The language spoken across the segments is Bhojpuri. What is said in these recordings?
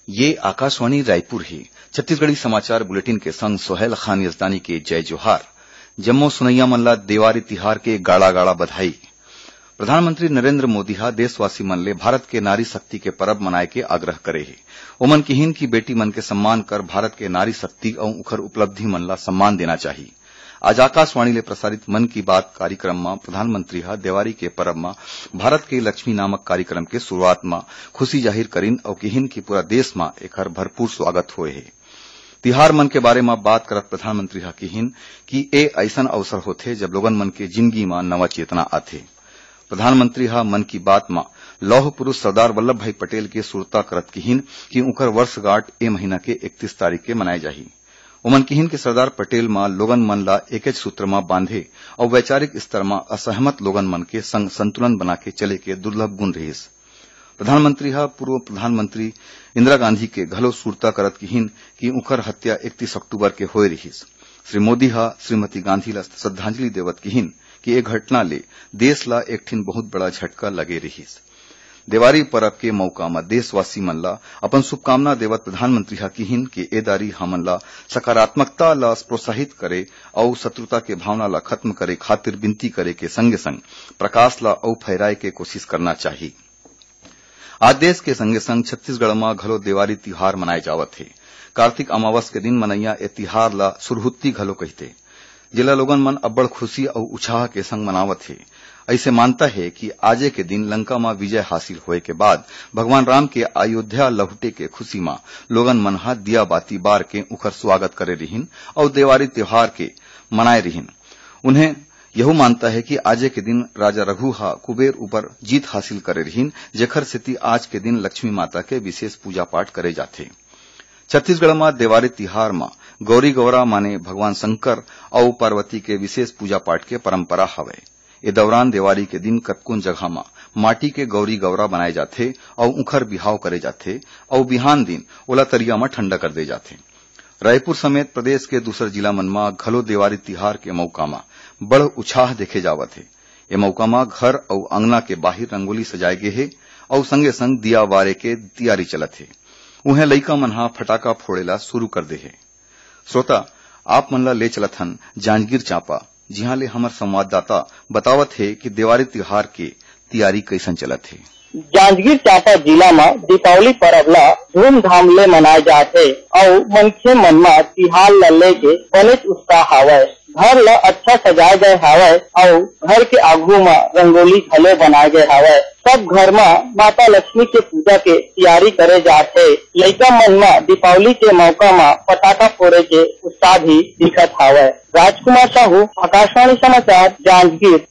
ये आकाशवाणी रायपुर है। छत्तीसगढ़ी समाचार बुलेटिन के संग सोहेल खान यजदानी के जय जोहार। जम्मो सुनैया मन ला देवारी तिहार के गाड़ा गाड़ा बधाई। प्रधानमंत्री नरेंद्र मोदी हा देशवासी मन ले भारत के नारी शक्ति के परब मनाए के आग्रह करे हे। ओमन किहिन की बेटी मन के सम्मान कर भारत के नारी शक्ति अउ उखर उपलब्धि मन ला सम्मान देना चाहिए। आज आकाशवाणी ले प्रसारित मन की बात कार्यक्रम में प्रधानमंत्री हा देवारी के परब में भारत के लक्ष्मी नामक कार्यक्रम के शुरुआत में खुशी जाहिर करीन और किहिन की पूरा देश में एकर भरपूर स्वागत होए हे। तिहार मन के बारे में बात करत प्रधानमंत्री हा किहिन कि ए ऐसन अवसर होथे जब लोगन मन के जिंदगी में नवा चेतना आथे। प्रधानमंत्री हा मन की बात में लौह पुरुष सरदार वल्लभ भाई पटेल के सुरता करत किहिन कि उनकर वर्षगांठ ए महीना के 31 तारीख के मनाए जाही। उमन किहिन के सरदार पटेल मां लोगन मन ला एक सूत्र में बांधे और वैचारिक स्तर में असहमत लोगन मन के संग संतुलन बना के चले के दुर्लभ गुण रहीस। प्रधानमंत्री हा पूर्व प्रधानमंत्री इंदिरा गांधी के घलो सुरता करत किहिन कि उनकर हत्या 31 अक्टूबर के होए रहीस। श्री मोदी हा श्रीमती गांधी ला श्रद्धांजलि देवत किहिन कि ए घटना ले देश ला एक ठिन बहुत बड़ा झटका लगे रहीस। देवारी परब के मौका में देशवासी मन ला अपन शुभकामना देवत प्रधानमंत्री हा किहिन कि ए दारी हमन ला सकारात्मकता ला प्रोत्साहित करे और शत्रुता के भावना ला खत्म करे खातिर विनती करे के संगे संग प्रकाश ला और फहराए के कोशिश करना चाहिए। आज देश के संगे संग छत्तीसगढ़ में घलो देवारी तिहार मनाए जावत है। कार्तिक अमावस के दिन मनैया ए तिहार ला सुरहुत्ती घलो कहते, जिला लोगन मन अब्बड़ खुशी और उत्साह के संग मनावत है। ऐसे मानता है कि आजे के दिन लंका में विजय हासिल होए के बाद भगवान राम के अयोध्या लौटे के खुशी में लोगन मन हा दिया बाती बार के उखर स्वागत करे रहीन और देवारी त्योहार के मनाए रहीन। उन्हें यह मानता है कि आजे के दिन राजा रघु हा कुबेर ऊपर जीत हासिल करे रहीन, जेखर स्थिति आज के दिन लक्ष्मी माता के विशेष पूजा पाठ करे जाथे। छत्तीसगढ़ में देवारी तिहार में गौरी गौरा माने भगवान शंकर और पार्वती के विशेष पूजा पाठ के परंपरा हवे। ए दौरान देवारी के दिन कतकोन जगह में माटी के गौरी गौरा बनाए जाथे और उखर बिहाव करे जाथे और बिहान दिन ओला तरिया में ठंडा कर दे जाथे। रायपुर समेत प्रदेश के दूसर जिला मन में घलो देवारी तिहार के मौका में बड़ उत्साह देखे जावत है। ए मौका में घर और अंगना के बाहर रंगोली सजाए गे हे और संगे संग दिया वारे के तैयारी चलत है। उन्हें लइका मन हा फटाका फोड़ेला शुरू कर दे है। श्रोता, आप मन ला ले चलत हन जांजगीर चांपा, जिहां ले हमर संवाददाता बतावत है कि देवारी त्योहार के तैयारी कैसन चलत है। जांजगीर चांपा जिला में दीपावली पर्व ला धूमधाम ले मनाए जाथे और मनखे मन में तिहार ला लेके बनेच उत्साह हावय। घर ला अच्छा सजाए गए हावय और घर के आगू में रंगोली घले बनाए गए हावय। सब घर में माता लक्ष्मी के पूजा के तैयारी करे जाथे। लइका मन में दीपावली के मौका में पटाखा फोड़े के उत्साह भी दिखत हावय। राजकुमार साहू, आकाशवाणी समाचार, जांजगीर।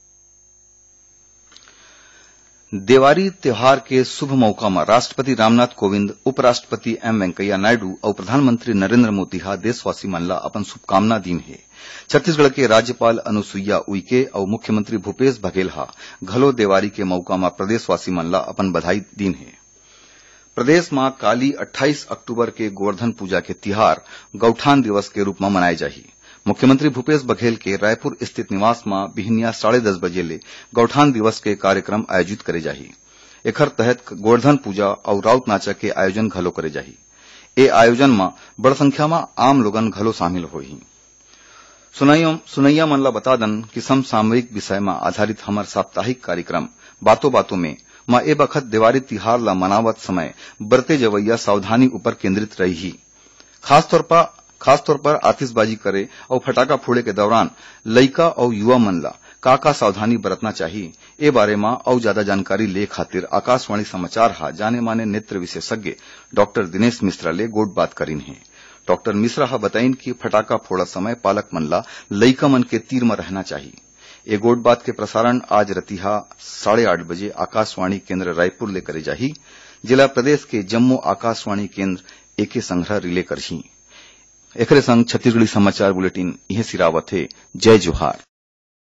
देवारी त्योहार के शुभ मौका में राष्ट्रपति रामनाथ कोविंद, उपराष्ट्रपति एम वेंकैया नायडू और प्रधानमंत्री नरेंद्र मोदी हा देशवासी मन ला अपन शुभकामना दीन है। छत्तीसगढ़ के राज्यपाल अनुसुईया उइके और मुख्यमंत्री भूपेश बघेल हा घलो देवारी के मौका में प्रदेशवासी मन ला अपन बधाई दीन है। प्रदेश में काली 28 अक्टूबर के गोवर्धन पूजा के तिहार गौठान दिवस के रूप में मनाए जाही। मुख्यमंत्री भूपेश बघेल के रायपुर स्थित निवास में बिहनिया 10:30 बजे ले गौठान दिवस के कार्यक्रम आयोजित करे जाही। एकर तहत गोवर्धन पूजा और राउत नाचा के आयोजन घलो करे जाही। ए आयोजन में बड़ संख्या में आम लोगन घलो शामिल होही। सुनैया मन ला बता दन कि समसामयिक विषय में आधारित हमर साप्ताहिक कार्यक्रम बातों बातों में ए बखत देवारी तिहार ला मनावत समय बरते जवैया सावधानी ऊपर केंद्रित रही। खासतौर पर आतिशबाजी करे और फटाका फोड़े के दौरान लइका और युवा मन ला का सावधानी बरतना चाहिए, ए बारे में और ज्यादा जानकारी ले खातिर आकाशवाणी समाचार हा जाने माने नेत्र विशेषज्ञ डॉक्टर दिनेश मिश्रा ले गोट बात करीन है। डॉक्टर मिश्रा हा बताइन कि फटाका फोड़ा समय पालक मन ला लइका मन के तीर में रहना चाहिए। ए गोट बात के प्रसारण आज रतिहा 8:30 बजे आकाशवाणी केंद्र रायपुर ले करे जाही। जिला प्रदेश के जम्मू आकाशवाणी केंद्र एके संग्रह रिले करही। एकरे संग छत्तीसगढ़ी समाचार बुलेटिन इहे सिरावत है। जय जोहार।